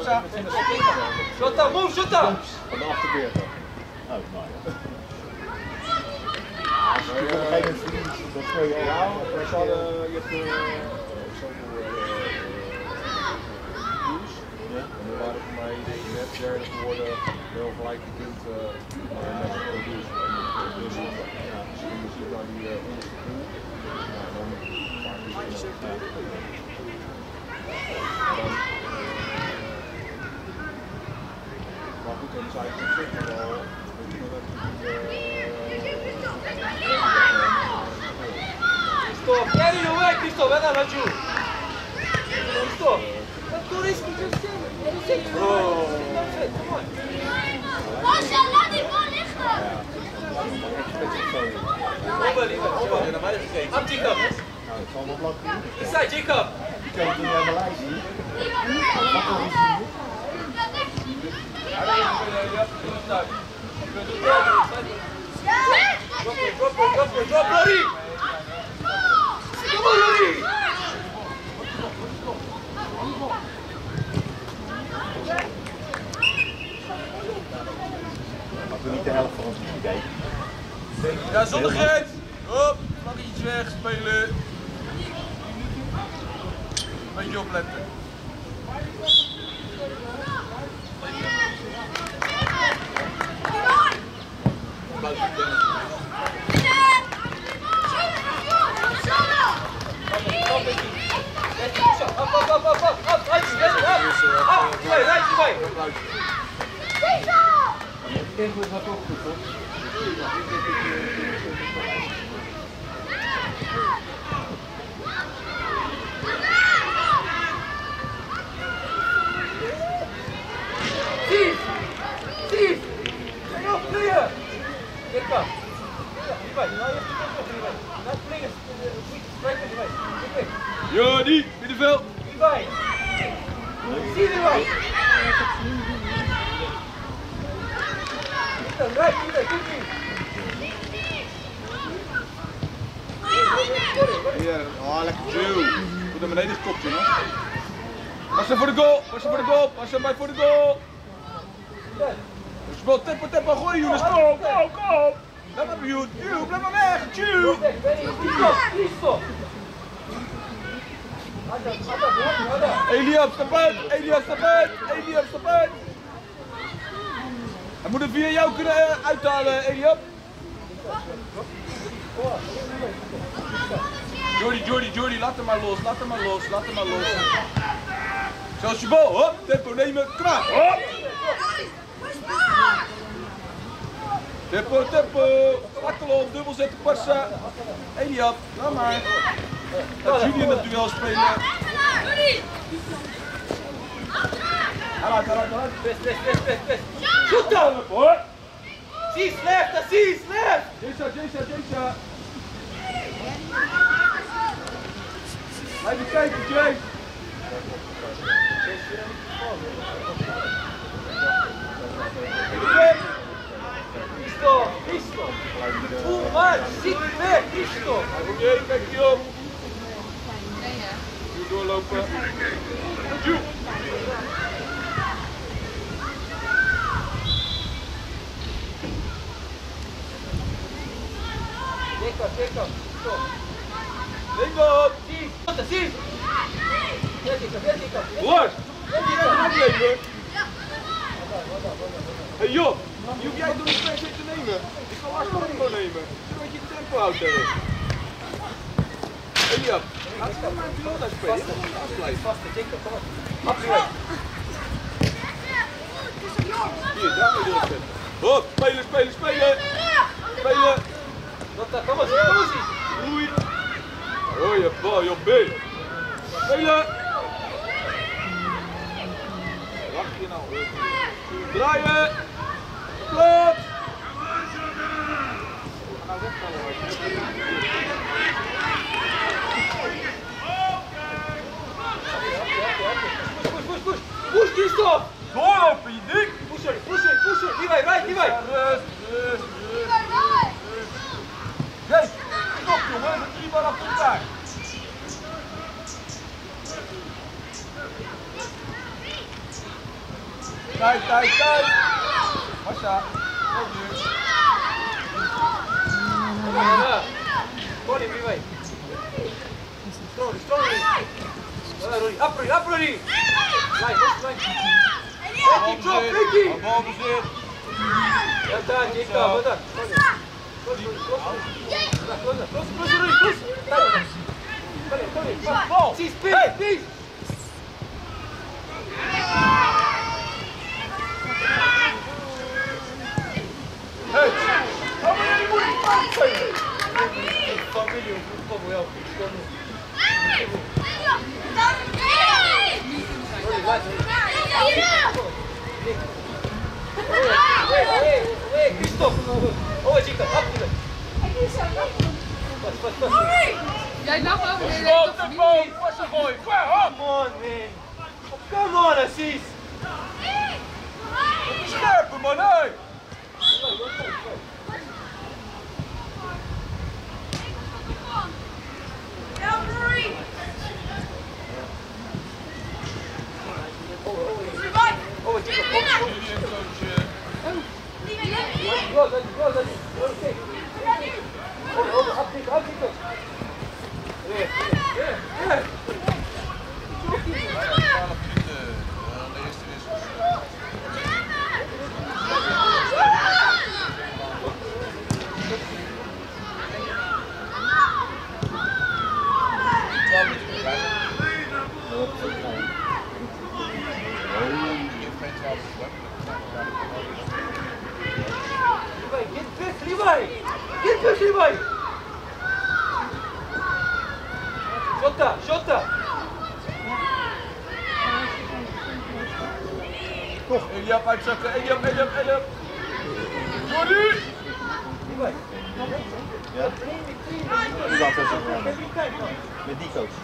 pauze. Shot up, move, shot up. Van de achterbeurt dan. Oh, nou ja. Als je op een gegeven moment verliest, dan speel je al. Ja, je hebt zoveel views. Ja. En er waren voor mij net derde geworden, wel gelijk de punten met de producer. Dus ja, als je dan ziet naar die onderste pool, dan vaak is het maar goed, dan zijn ze op zich wel. Stop, carry your way, Christophe, ven a la Ju. Stop. Don't risk it, just sit. Come on. Marcel, laat die bal liggen. Over, over. Naar mij gegeven. Up, Jacob. Nou, het zal nog lang genoeg. Inside, Jacob. Ik kan het niet naar mijn lijst zien. Drop, Lori! Come on, Lori! Als we niet de helft van ons niet kijken. Ja, zonder grens! Hop, vlaggetje weg, spelen. Beetje opletten. Tempo is wat opgevoed, toch? Steve! Steve! Stay off, clear! Get up! Levi, now you have to get off, Levi. Not playing strike with Levi. Jordi, middenveld. Levi! See Levi! Right, Levi, good team! Hier, oh lekker chill. Goed naar beneden gekopt, jongens. Passen voor de goal, passen voor de goal, passen bij voor de goal. Speel tempo, tempo, gooi Jonas, kom, kom, kom. Blijf maar bij Joen, blijf maar weg, chill. Stop! Eliab, stap uit, Eliab, stap uit, Eliab, stap uit. Hij moet het via jou kunnen uithalen, Eliab. Jordi, laat hem maar los, laat hem maar los. Zoals je bal, hop, tempo nemen, klaar, hop. Tempo, fakkel op, dubbel zetten, passen. Eliab, laat maar. Laat Julian het duel spelen. Haal uit. Best. Shoot down! Hoor. Seize left, Aziz, left! Jason. Even kijken, Jay. Isto! Too much! Sit back, Isto! Oké, kijk hier op. Nu doorlopen. Joe. Jacob, stop! Lingo. Aziz! Jacob! Lars, heb je net opnemen? Hey Job, die hoef jij toch niet per se te nemen? Ik kan Lars nog tempo nemen, zodat je het tempo houdt daarin. Eliab, laat ze maar een piloot uitspelen. Vaste, Jacob, kom op! Afgewekt! Hier, daar moet je erop zetten. Hop, spelen! Kom eens! Roei. Oh, je bal, je B. Spelen. Wacht je nou. Draaien. Plaats. Push, Christophe! Doorlopen, je dik. Push it! Levi, right, Levi! Rust. Yes, stop jongen, met 3 ballen achter elkaar. Tijd. Masha. Body, Levi. Strongly. Up, Rudy. Line. Drop, Ricky. Balbezit. Ja, daar, Jacob, wat dan? Close. Kom in. Please. Hey! Kom maar in, moet je Familie, voetbal moet jou goed komen. Hey, Christophe. Oh, Jacob, up to Pas. Jij lag over de Come on, Assis. scherpen, man, hey! Oh, Jacob, Go. Okay. Up, Jacob. Yeah. Get this, Levi! Shota! Toch, Eliab uitzakken, Eliab! Jordi! Levi! Ja? Die laat zo met die coach.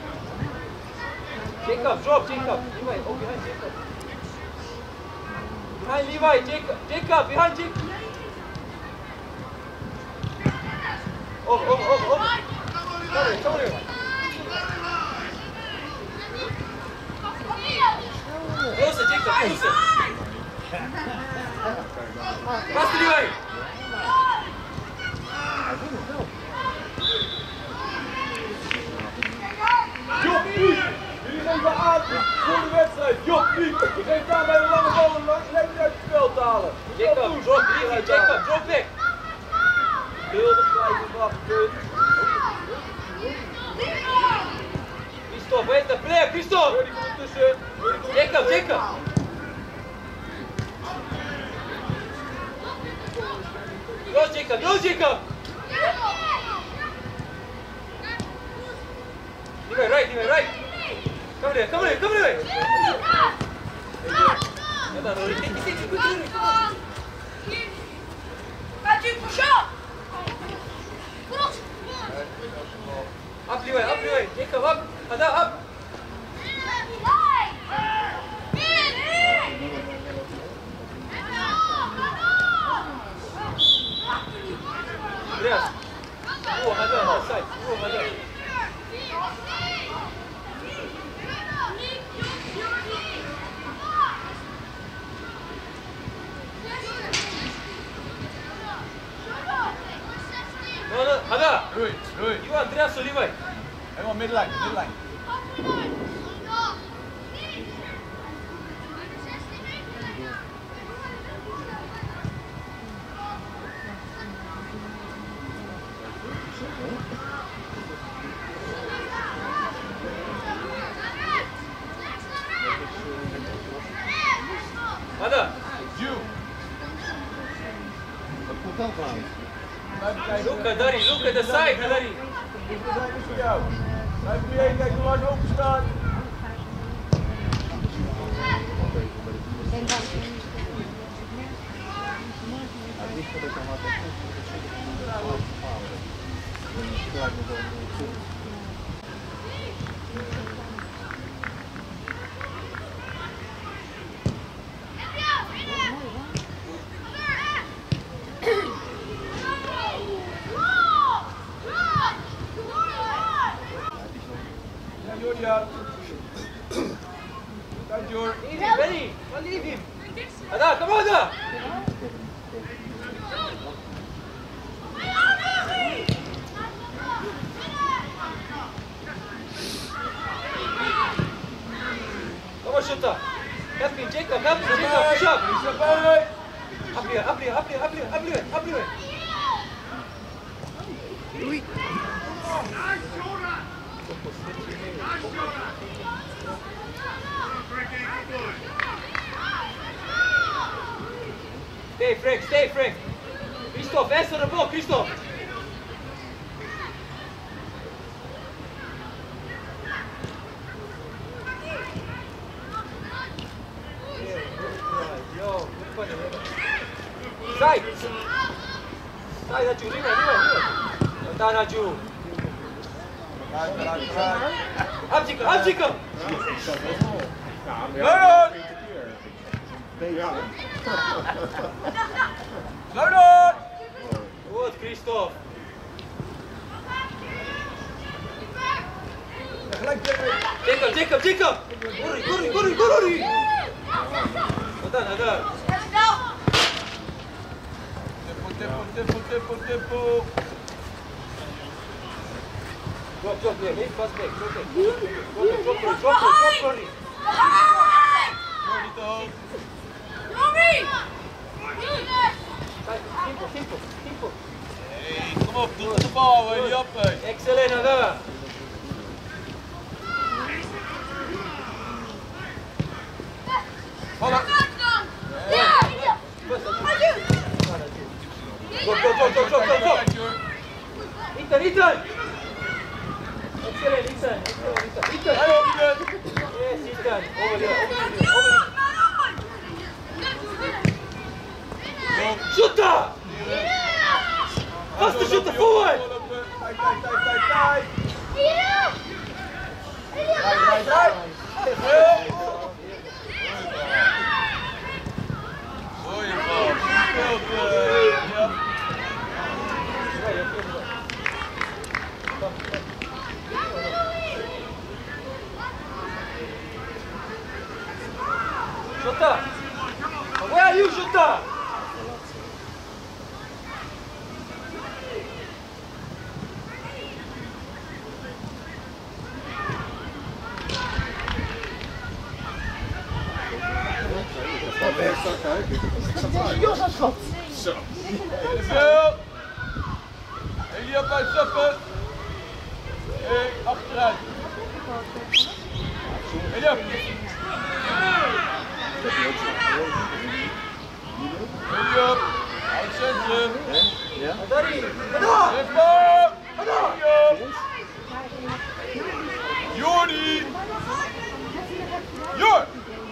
Jacob, drop, Jacob! Levi, oh, behind Jacob! Behind Levi, Jacob, behind Jacob! Over! Sorry! Closer, Jacob, closer! Pass to Levi! Job, niet! Jullie geven aan voor de wedstrijd. Job, niet! Je geeft aan bij de lange bal om lekker uit het spel te halen. Jacob, drop weg! Heel de blijven wachten. Christophe, where's the player? Christophe! Jordi komt tussen. Jacob! Go, Jacob! Levi, right! Come here! Ja, dan Rory, take it, good. Up, Levi! Jacob, up! Ada, up! Andreas! Oh, Ada, side! No, Ada! Roei. You Andreas or Levi? Helemaal middenlijn. Ada! You. Wat komt dan van? Look at the side, Dari! We zijn dus voor jou. Blijf creëren, kijk hoe hard open staat. Het ligt er dan wat Ja, Jordi uit. Kijk, Jordi. Leave him, Benny! Don't leave him! Ada, come on, Ada! Come on, shooter! Help me, Jacob, help me, Jacob, push up! Up here, up here, up here, up here, up here, up here! Stay, Frank! Christoph, answer the ball, Christoph! Side, Naju, leave. Down, Naju. Up, Jacob! Slow down! Good, Christoph. Jacob! Hurry! Ada. Tempo. Drop there, make fast back, drop early. Simple. Hey, kom op, doe de bal, wil je op? Excellent, Ada. Vallen. Go. Ethan. Excellent, Ethan. Hallo, Ethan. Yes, Ethan. Over here. Shooter! Faster shooter, forward! Tijd. Mooie bal. Shooter! Where are you, shooter? Zo. Veel. Elia uitstappen. Achteruit. Elia. Elia. Uit centrum. Ja? Dari. Jordi. Jor.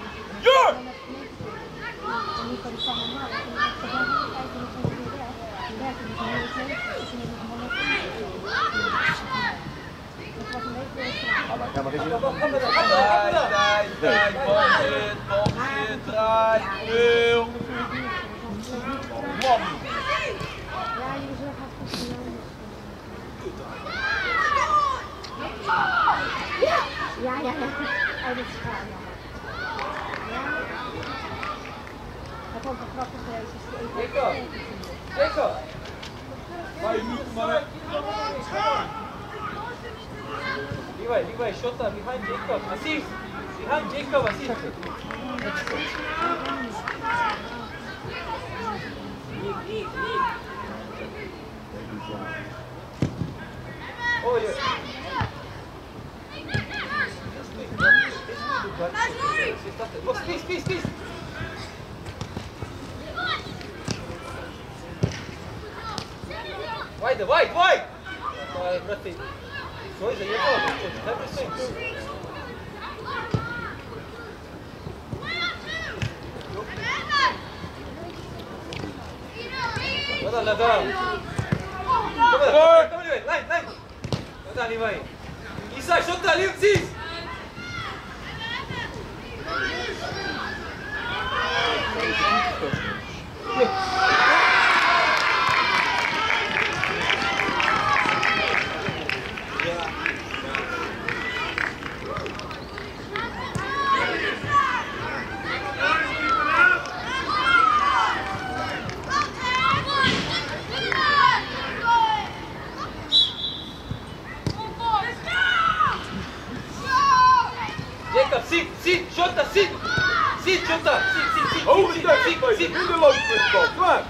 Ja, maar is je... Tijd, balzit, draai, veel. Man. Ja. Oh, dit is gaaf, Het wordt wel grappig geweest. Jacob. Ga je niet, mannen. Levi, shooter behind Jacob. Asif. Behind Jacob, Asif. Oh, yeah. Look, peace. Wide. Nothing. So is it your fault? Everything. Well done, Nadal. Come on, line. Well done, Levi. Inside, shot that, leave, seize. Sit, Jota, sit! Sit, Jota! Sit! Hoge step, Sit! in de loop met de bal. Kom maar.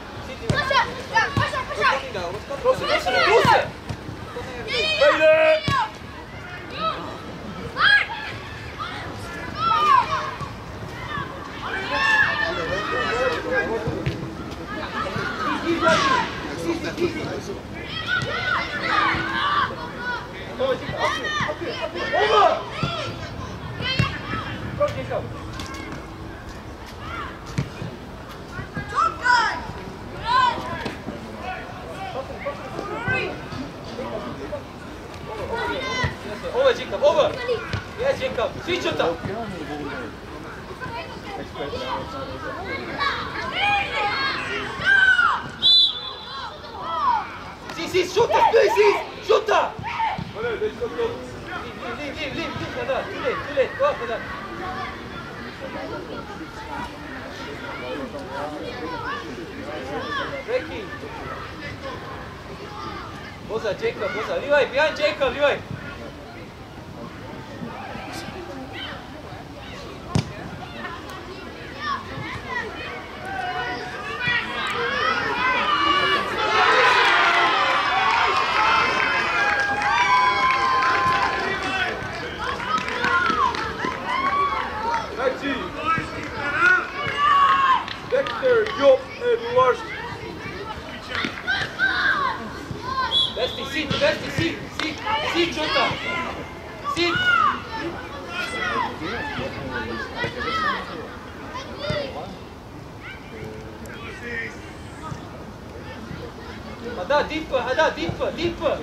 Rosse! Spelen! Over! Kom, Jacob. Over, Jacob, over! Yes, Jacob. Switch Jota. Si, Jota, si, Jota! Leave, Nada, too late, go up, Nada. Breaking. Boza, Jacob, Boza. Levi, behind Jacob, Levi. Dexter, Job en Lars. Besti, sit, Jota. Sit. Hada, deeper.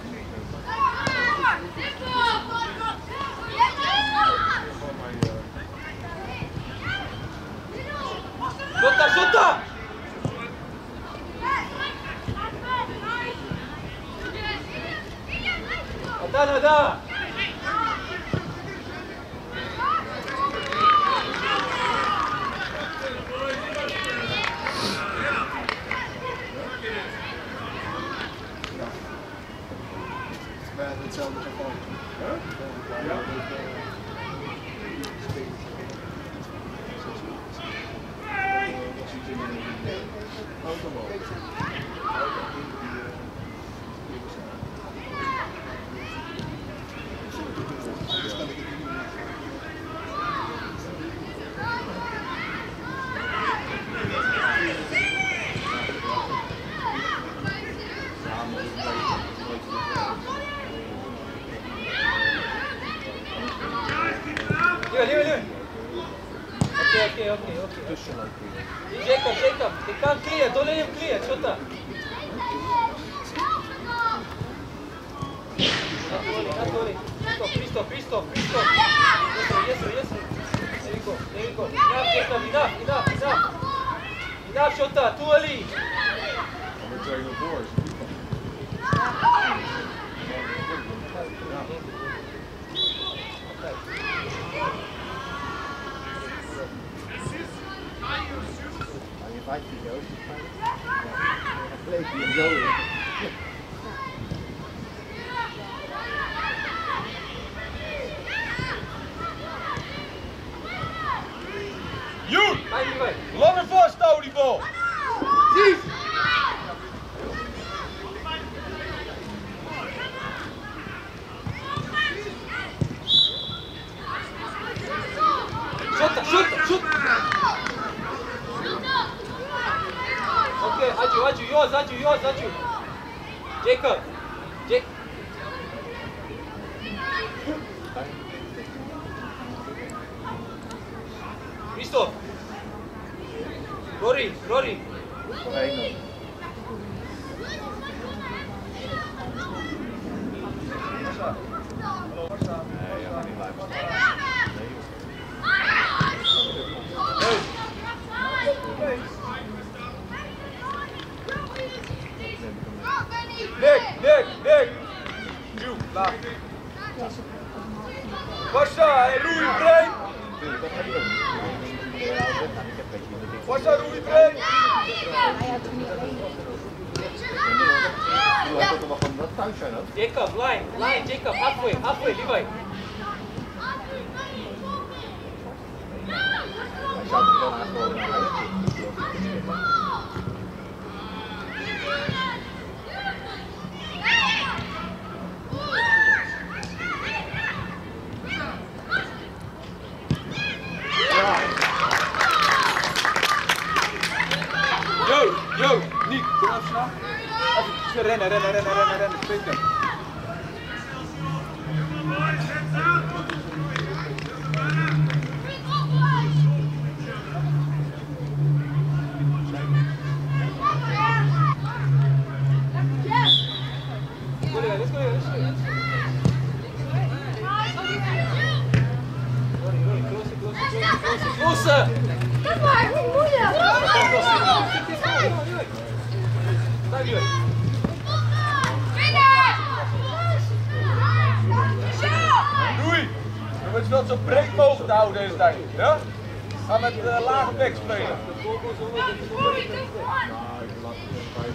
Jota! Nada! Hetzelfde geval. Leave. Okay. Jacob, they can't clear, don't let him clear, Jota. Not worry. Christoph. Yes, sir. There you go. Enough, Jacob, enough. Enough, Jota, too early. I'm going to tell you the boys. Joen! Lange vasthouden die bal! Zie! Shoot! Okay, Aju, yours. Jacob. Christoph. Rory. Nick! Joe, laat. Pasha en Louis Brein! Pasha, Louis Brein! Jacob, line, Jacob, halfway, Levi. daarna gewoon naar huis toe. Yo, Niek, kom even snel. Even rennen, springen. Closer! Kom maar, hoe moeilijk! Doei! Je moet wel zo breed mogelijk houden deze tijd. Ja? Ga met lage bek spelen. Ja, ik laat het in 5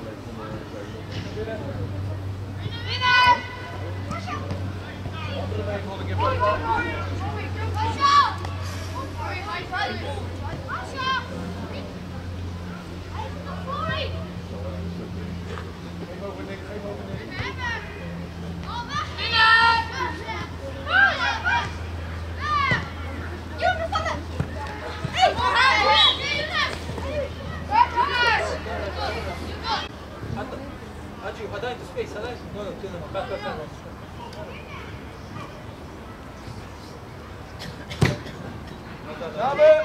Adju, ga daar in de space, ga daar in. No, back. Samen!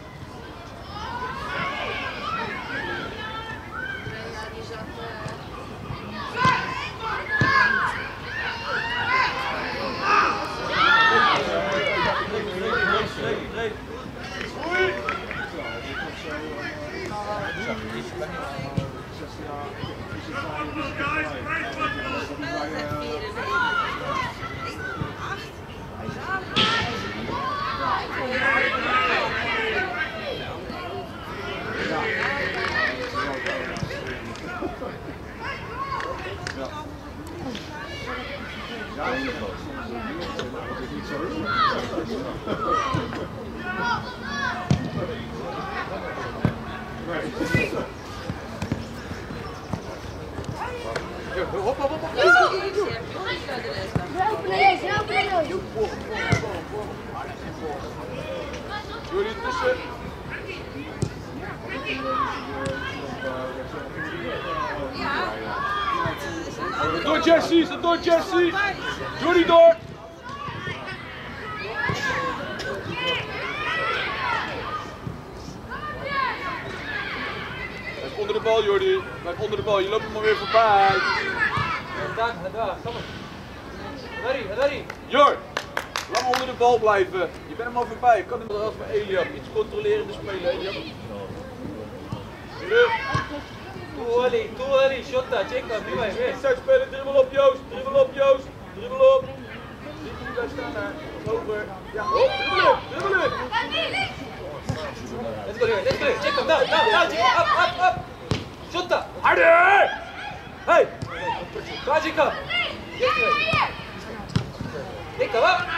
Jullie tussen. Door Jesse, door Jesse. Jullie door. Blijf onder de bal, Jordi. Blijf onder de bal. Je loopt hem alweer voorbij. Daar, kom maar. Harry. Jor, lang onder de bal blijven. Je bent hem al voorbij. Je kan hem eruit met Eliab. Iets controlerende spelen, Eliab. Toe Ali, shotta, check dat. Nu maar weer. Uitspelen, dribbel op Joost. Dribbel op. Blijf staan daar. Over. Ja, op, dribbelen. Let's go, check hem. Nou, check hem. Up. Shotta. Harder. Hey. Kajika. Ik kom op!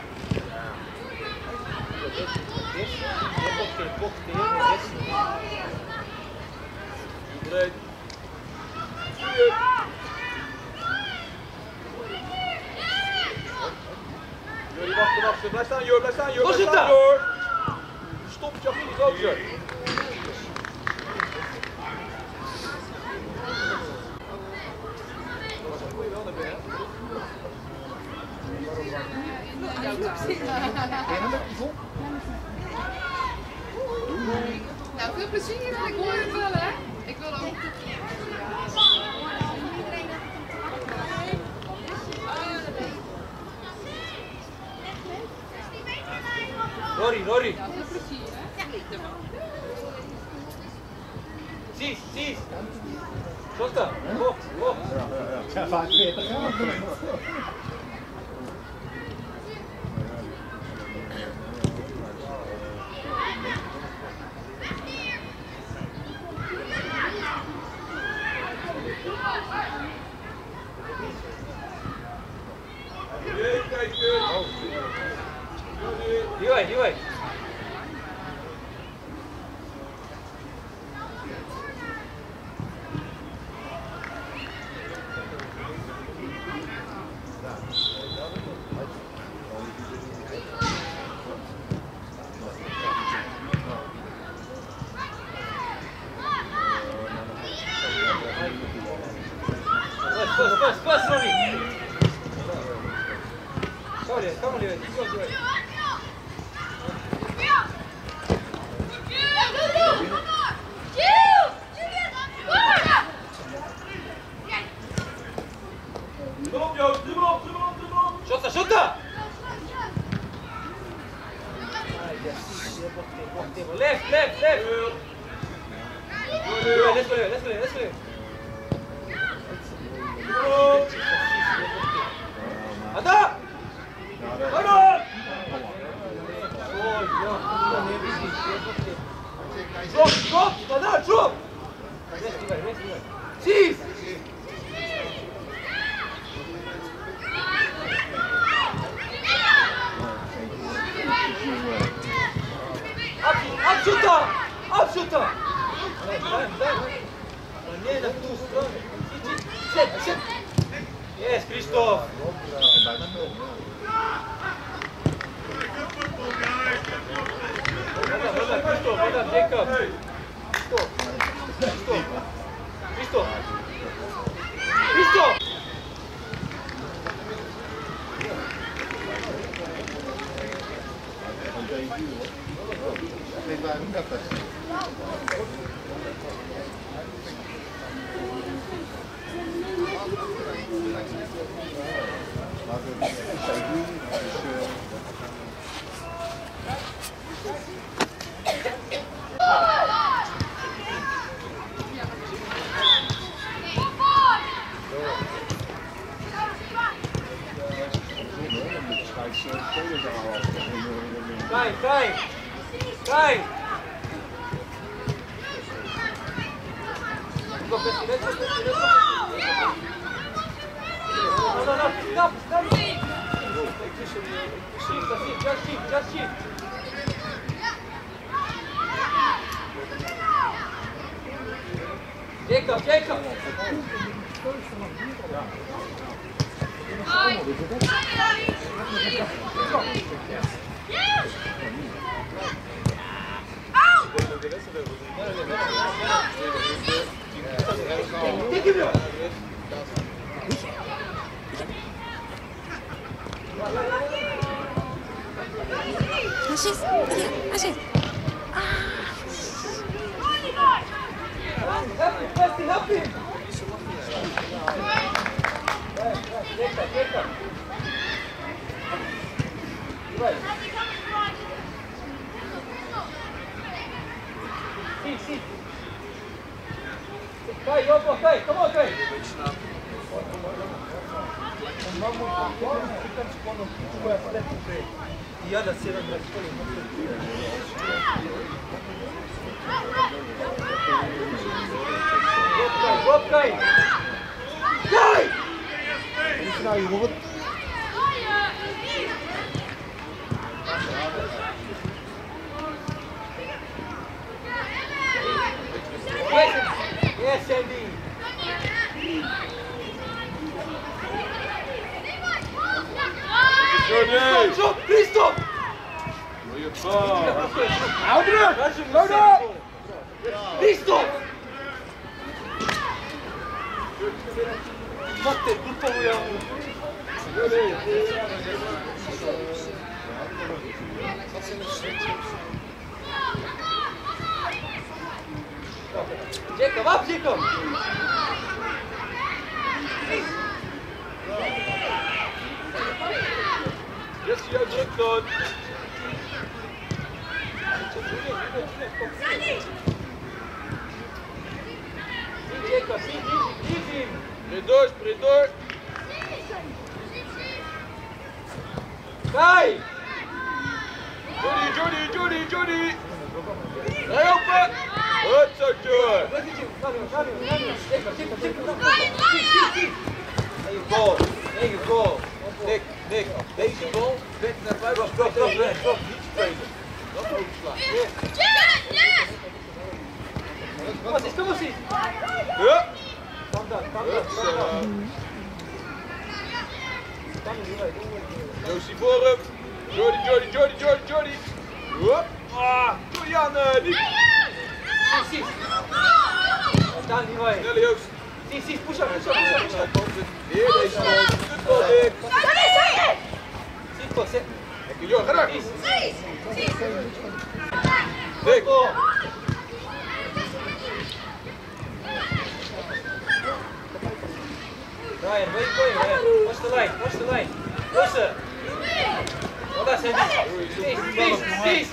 Jullie wachten. Blijf staan, Jor. Stop je achter die gozer. Nou, veel plezier, ik hoor het wel, hè? Ik wil ook. Rory. Ja, veel plezier, hè? Zie. Shotta. Op. Ja, 45 jaar. Die way. maar Leeuwen. Die komt Leeuwen. Kom op Joost, dribbel op. Shotta, shotta! Left. Let's go. Ada! Drop! Jeez! Abschutter! Nie, na tą stronę. Sit. Yes, Christoph. Voilà, Jacob. Christoph. Kai! Go, let's No, stop! Just shift. Jacob! Así. Help him! Jacob. Right. See. Kai, come on, Kai. Drop Kai! Hoe snel je wordt. Yes, Andy. Stop, please stop. Mooie bal. Hou druk. Load up. Please stop. Wat dit doet toch weer. Jacob, up, Jacob! Yes, je hebt druk dan. Jacob, leave him! Sprint door! Kai! Jordi! Hey, open! Goed zo, Joe! Eigen bal. Nick, deze bal werd naar buiten. Stop, niet spelen. Dat overslaan. Kom eens. Ja! Kom dan. Joostie voor hem. Jordi. Hop. Julian, niet. Zie. Dan die wij. Snelle Joost. Zie, push up. Weer deze bal. Goed bal, Dick. Goed, zet. Lekker, Jor, ga door. Dik. Ryan, weet je, was de lijn, was de lijn. Lossen. Wat is het? Peace.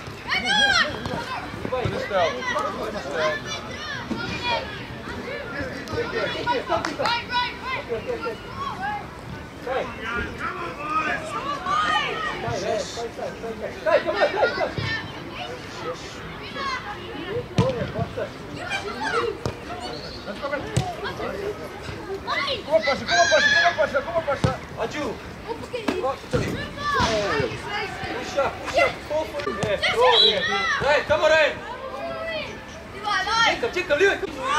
Stel. Kijk, kom maar. Kom op passen. Adju. Push up. Yes, roll here. Right, come on in. Jacob, Lewis.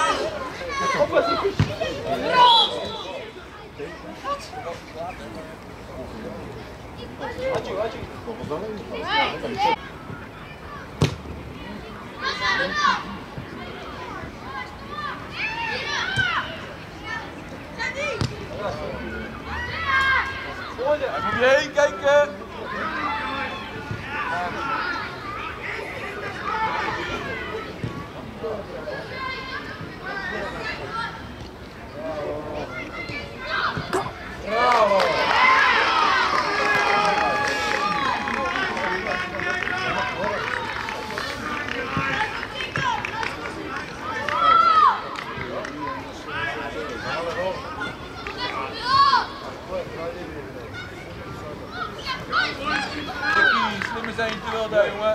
Adju. Even om je heen kijken. Bravo. Slimme zijn te wel daar, jongen.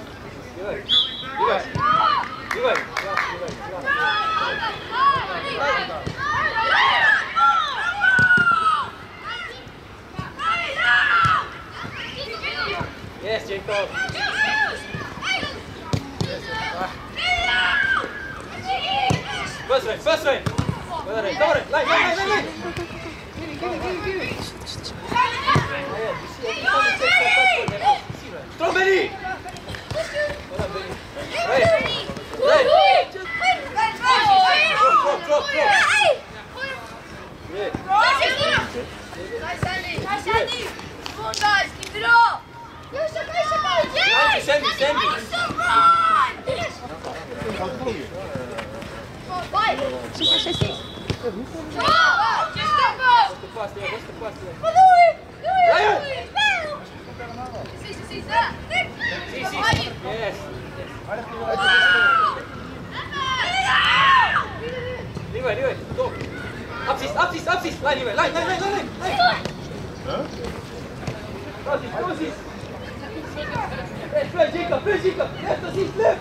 Yes, Jacob. First line. Come on, line. Strong Benny! Drop. Leeway, stop. Absies. Line. Precies. Play, Jacob. Yes, precies, left.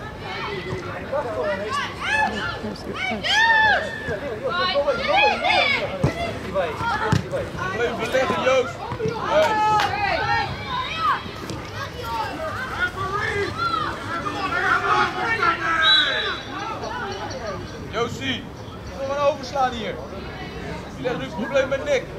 Blijf beleggen, Joost. Joostie, we gaan overslaan hier. Je legt nu het probleem met Nick.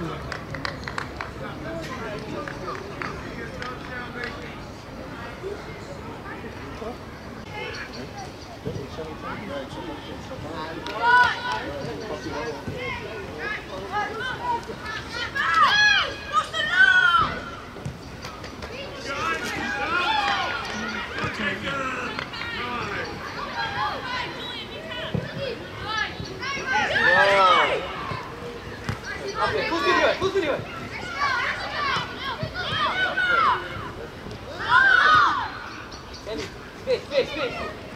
Goed video. Space.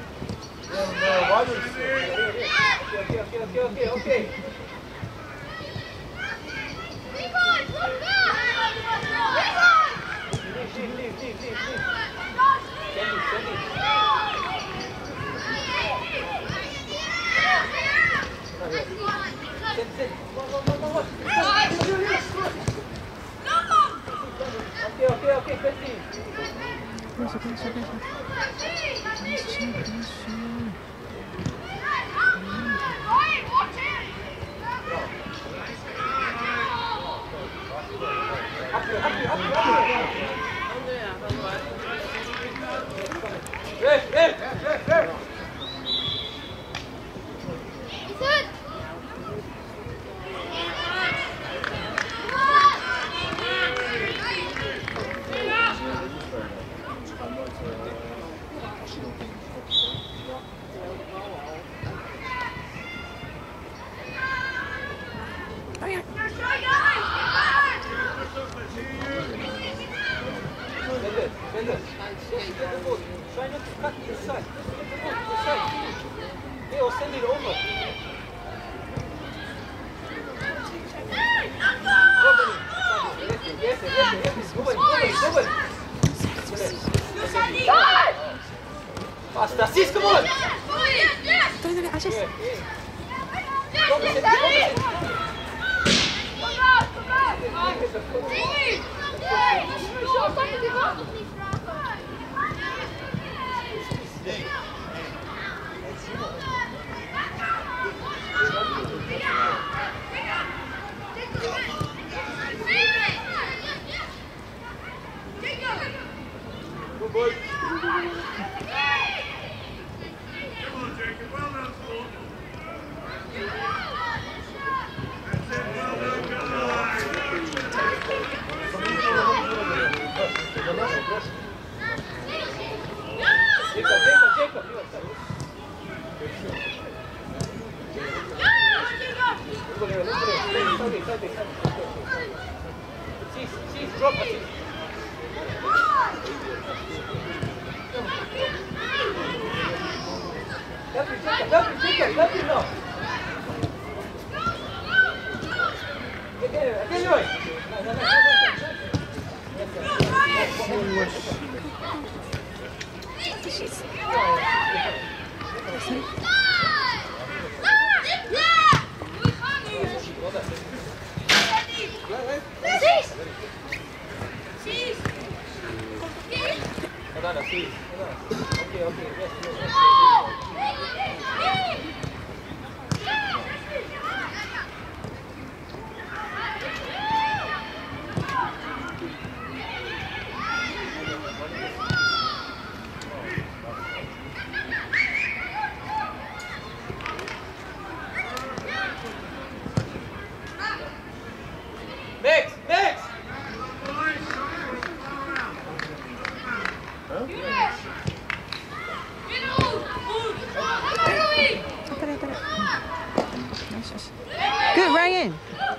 Okay. Okay, Christine. Hey. Try not to cut inside. Inside. They will send it over. Yes. Faster, sis, come on! Dale, aja. Good boy. Jacob. Cease, drop it. Help me now. Again, Joy. Okay. Yes. Next! Good, Ryan.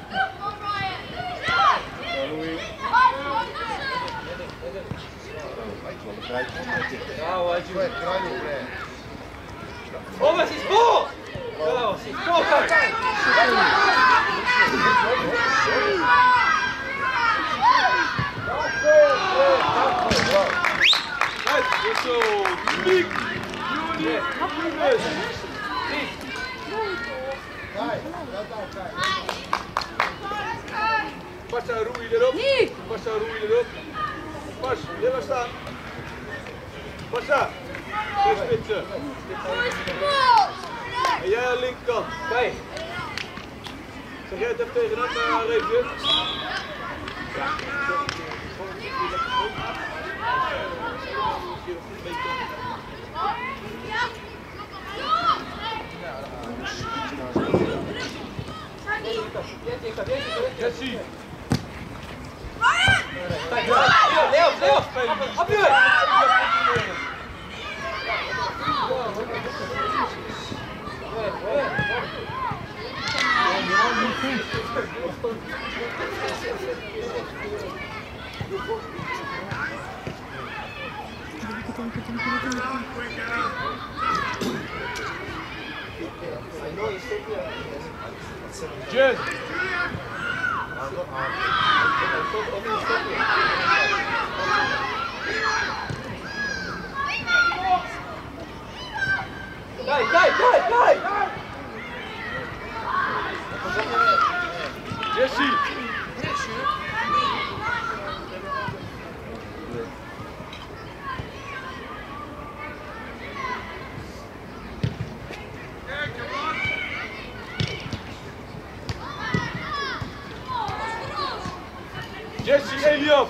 Over, she's full! Go, she's full! Pasha, roei erop. Pas, hier maar staan. Pasha, twee spitsen. En jij aan de linkerkant. Kijk. Zeg jij het even tegen hem, Reefje? Jesse! Leo! Op je! Jess! Kijk! Jesse! Jesse Eliab!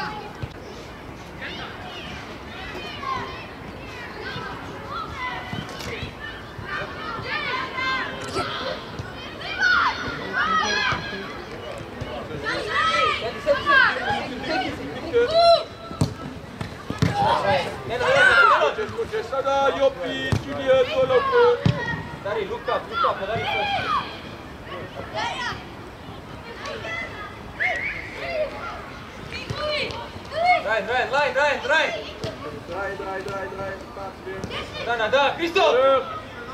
Sada, Joppie, Juliet, doorlopen. Dari, look up, Dari first. Ryan. Draai, draai, draai, draai. Paas weer. Daar, Christophe! Terug.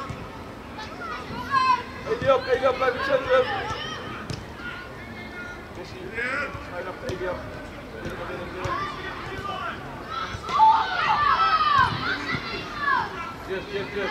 Eliab, blijf in het centrum. Missie. Snij naar Eliab. Yes.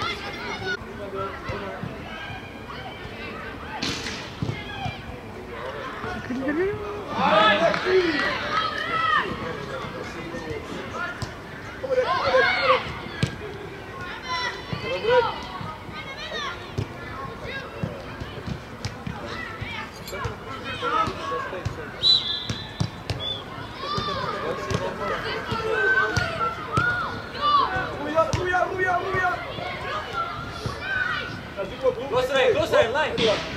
Close line, line.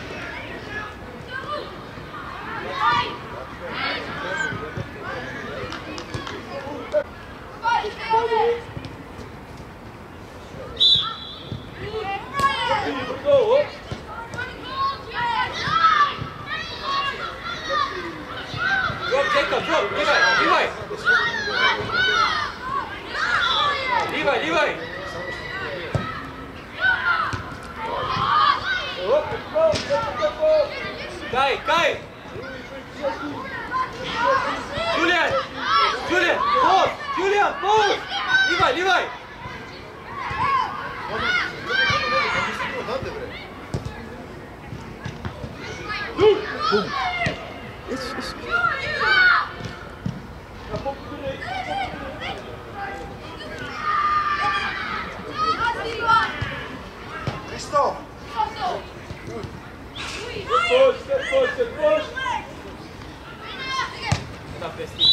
Drop, Jacob, drop. Levi. Kai. Julian, pause. Levi. Christophe! Push. Stop, Bestie.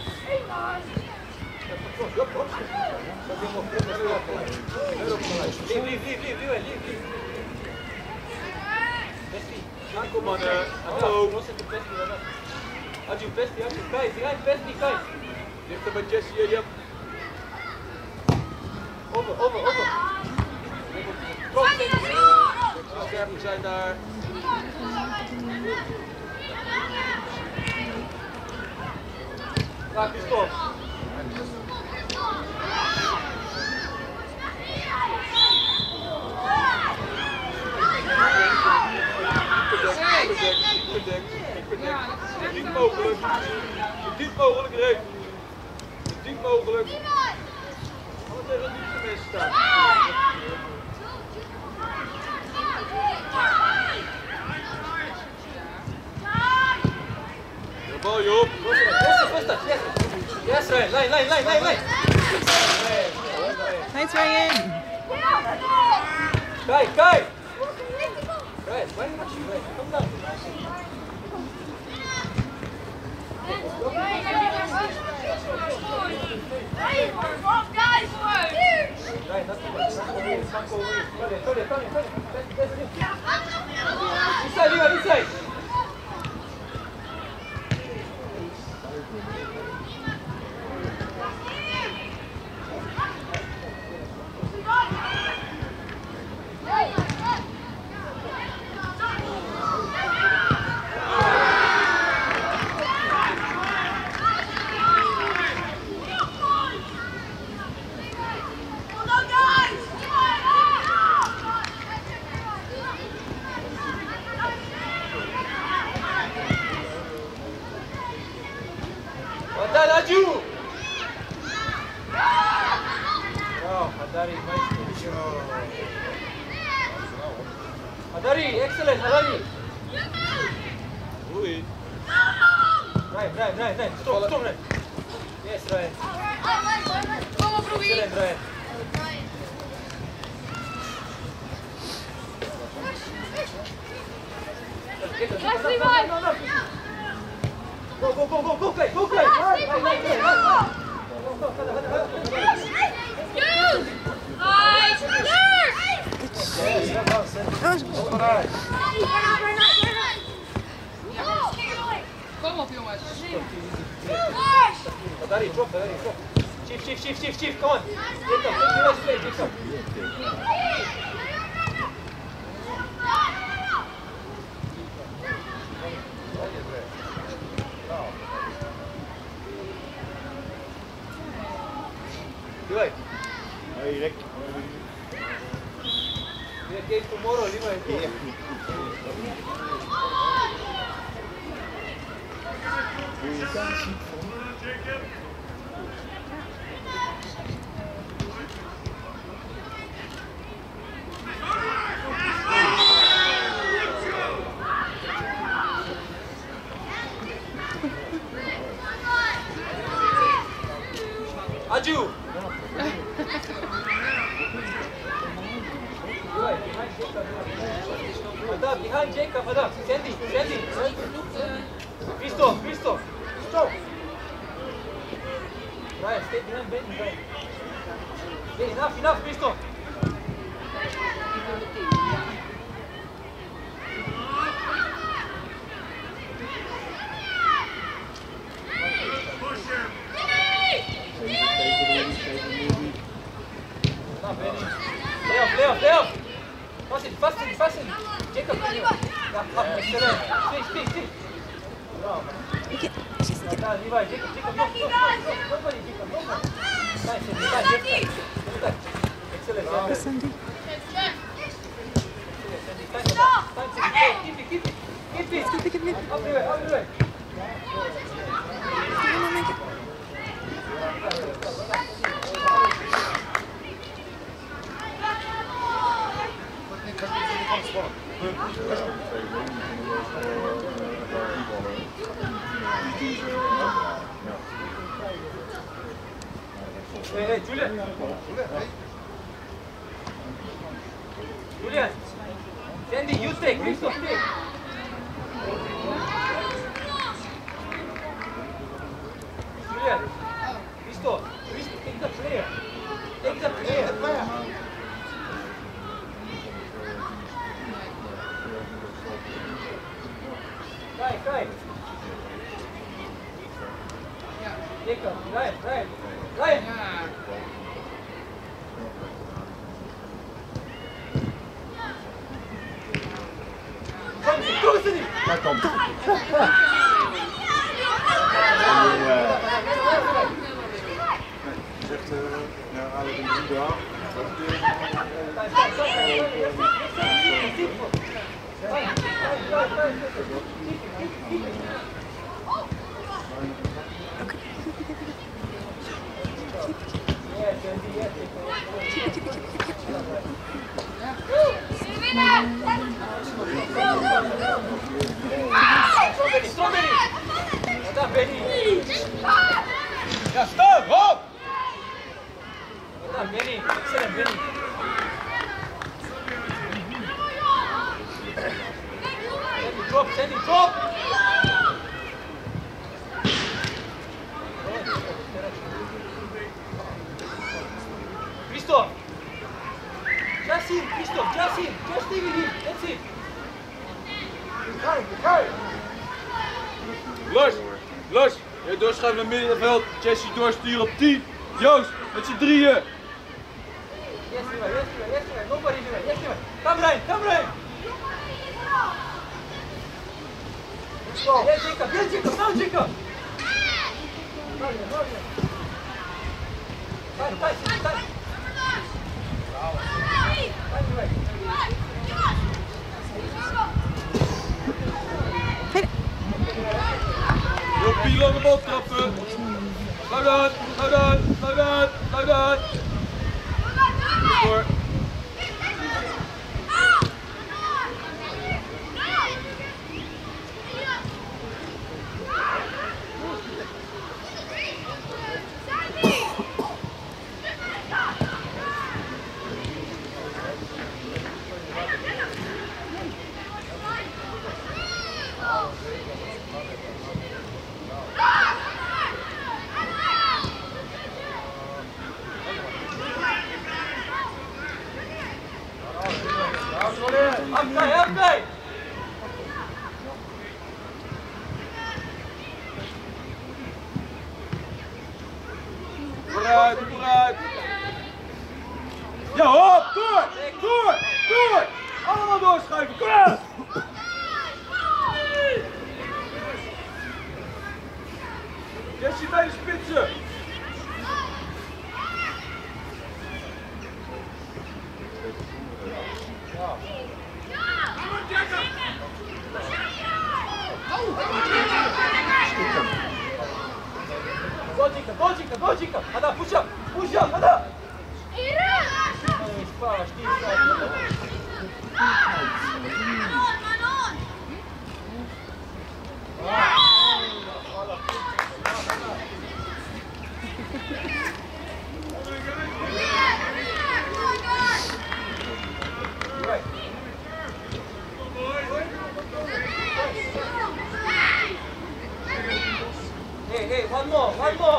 Leave. Bestie. Aankom mannen. Hallo. Adju, Bestie. Kai. Dichter bij Jesse, Eliab. Over. Scherpen zijn daar. Raak je stop. Bedekt. Niet mogelijk. Zo diep mogelijk, Rick. Zo diep mogelijk. Alle tegen het diepste mensen staan. De bal, Joop. First touch, yes, Ryan. Line. Nice, Ryan. Kai. Right, why not you? Right, come down. Right, that's the best. Inside. Hadari, excellent, Hadari. Oei. Right. Stop, Ryan. Yes, Ryan. Kom op, Ruby. Excellent, Ryan. Blijf Levi. Go, Clay. Right. Kom op, jongens. Hadari, drop. Chief, come on. Jacob, give us play, Jacob. Levi. Hey, Rick. Weer game tomorrow, Levi. Aju! Adam, behind Jacob, Adam. Sandy. Visto. Ryan, stay behind Benny, Ryan. Okay, enough, Visto. Lay off. Fast in. Jacob, excellent. Speak. Bravo. Levi, Jacob, nobody, Jacob. Nice, excellent. Sandy. Keep it. Up the way. Hey, Julian. Sandy, you take. Visto, take. Julian. Visto, take the player. Kai. Jacob, Ryan. Kom eens in. Daar komt het. Zegt, haal ik hem niet aan. Strawberry! Wat Benny? Ja, stop! Hop! Wat Benny? Excellent, Benny. Sandy, drop! Christophe! Just stay with him, that's it. Los! Jij doorschuiven naar middenveld. Jesse doorsturen op 10. Joost, met z'n drieën. Yes, nobody, yes, Come Ryan. Yes, Jacob, now Jacob. Time. Joppie, lange bal trappen. Hou dan. Voor. Help me! Vooruit! Ja, hop! Door! Allemaal doorschuiven, kom aan! Jesse bij de spitsen! Hada, push up, Hada! Spava, știi, Hey, one more!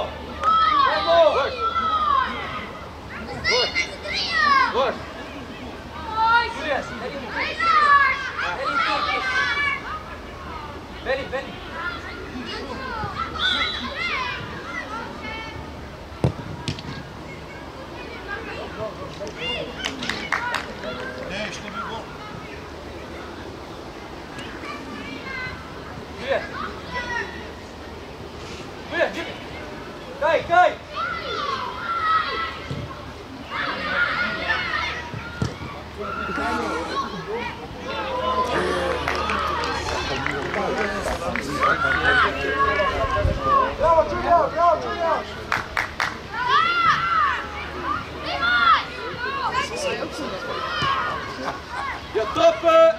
Good! Julius, let him take it! Benny! Julius, give it! Kai! Bravo, Julius! Ja, toppen!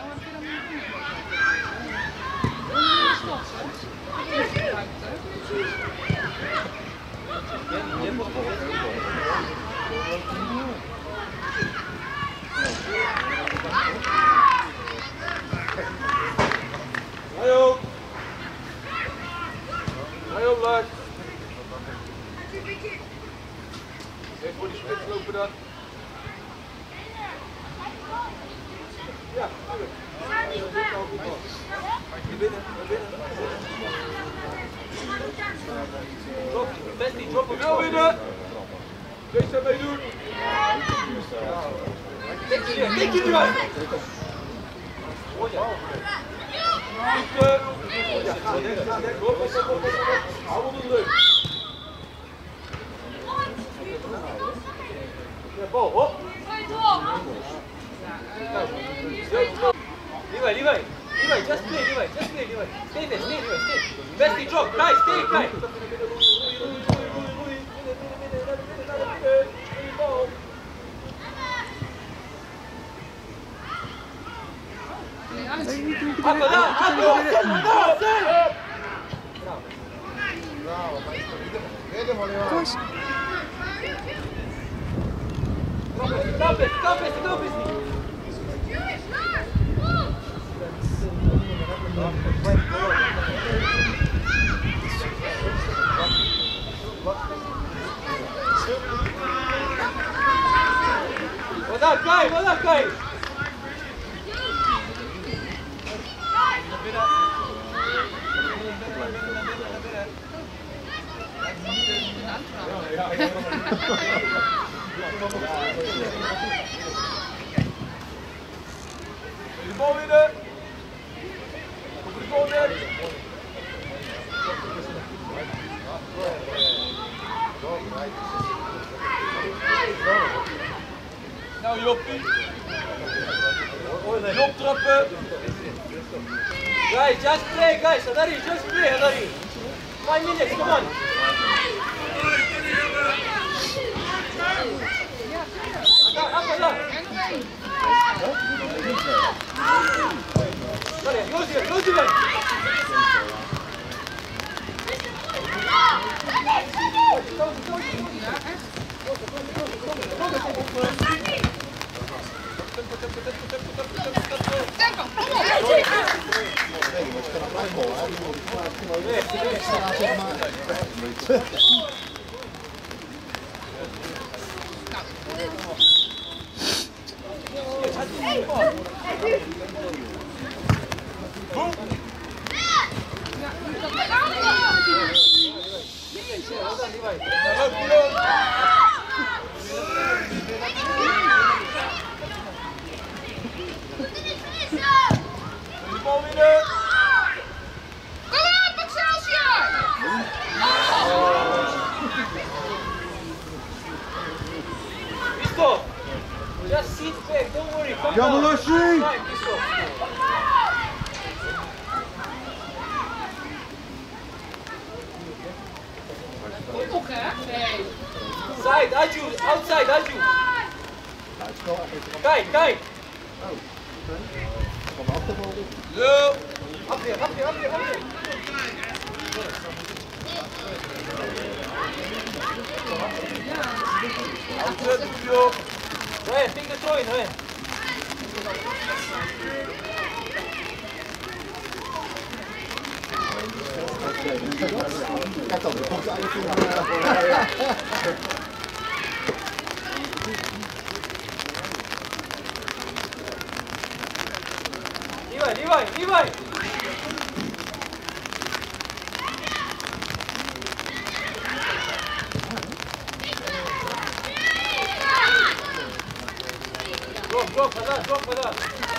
Heel leuk. Even voor die spits lopen dan. Ja, natuurlijk. Binnen. Drop, Bestie, drop hem. Wil winnen. Deze meedoen. Tik je eruit! Hou onder de lucht. Ja, bal, hop. Levi, just play, Levi. Stay there, stay. Bestie, drop, guys, stay, guys. Well done, Kai. De bal winnen. Op de bal net. Nou Joppie. Jop trappen. Guys, just play, guys. Hadari, just play, Hadari. 5 minutes, come on. Close it. Tempo, kom op, Excelsior! Pisto, just sit back, don't worry. Come Ja, maar down. Lassie! Fine, Pisto. Ook hè? Nee. Side, Aju, outside, Aju. Ja, het spel eigenlijk. Kijk, kijk. Oh, oké. Van de achterbal. Zo. Afweer, afweer, afweer, afweer. Zet het op. Ryan, take the throw in, Ryan. Kijk dan, er komt eigenlijk Levi. Drop, Haddad.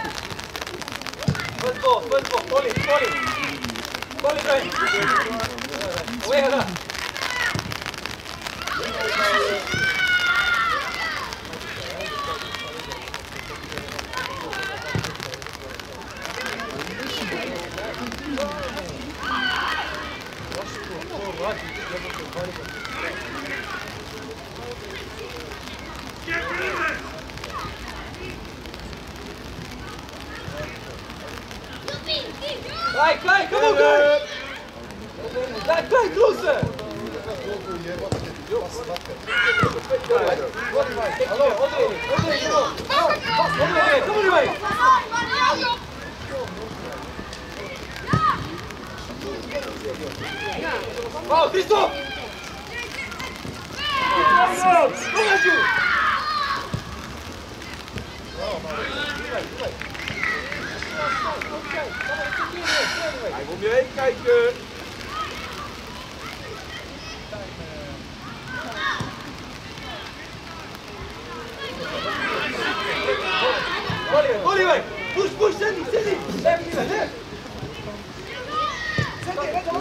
First ball, pull it, Ryan. Away, Haddad. Kijk, kom op, kijk! Kijk, closer! Hallo, kom er mee! Oh, die stop! Kom maar, Joe! Hij wil om je heen kijken. Oliver! Push, Sandy! Left, left! Sandy, red,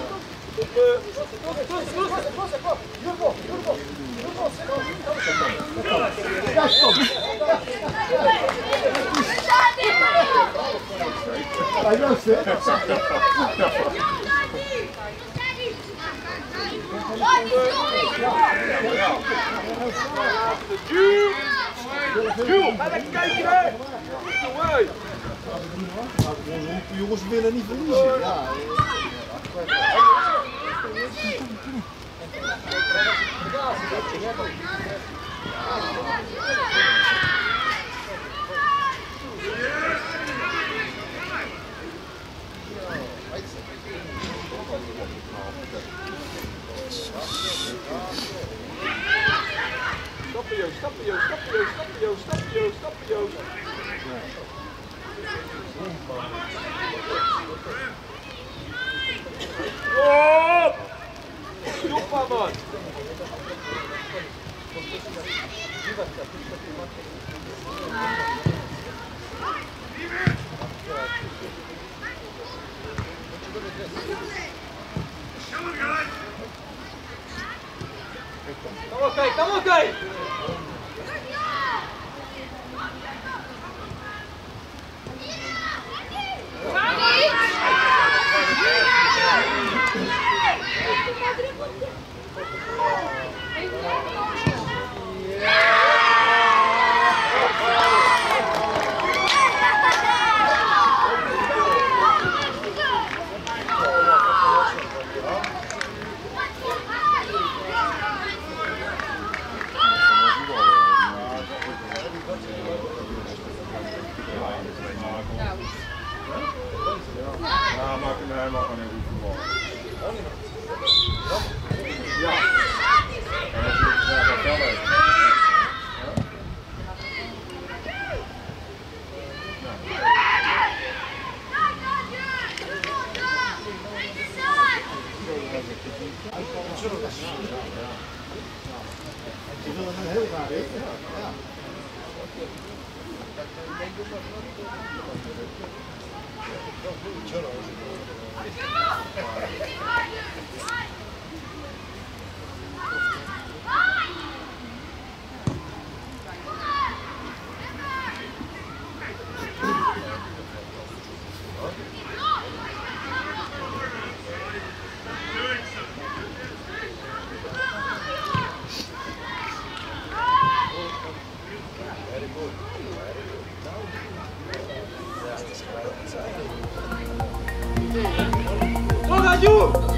Hij loopt, hè? Ga lekker kijken, hè! Jongens willen niet verliezen. Ja. Stappen, Joost. Op! Stop, man! Kom op, kijk! Ja, maak hem helemaal gewoon een goed voetbal. Ja. En dat je het graag wel heeft. Ze willen hem heel graag weten. Ja. Go, Raju!